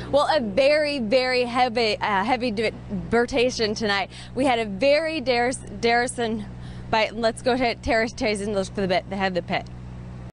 Well, a very, very heavy debatation tonight. We had a very Darrison, but let's go to Terrace Chase and look for the bit. They have the pit.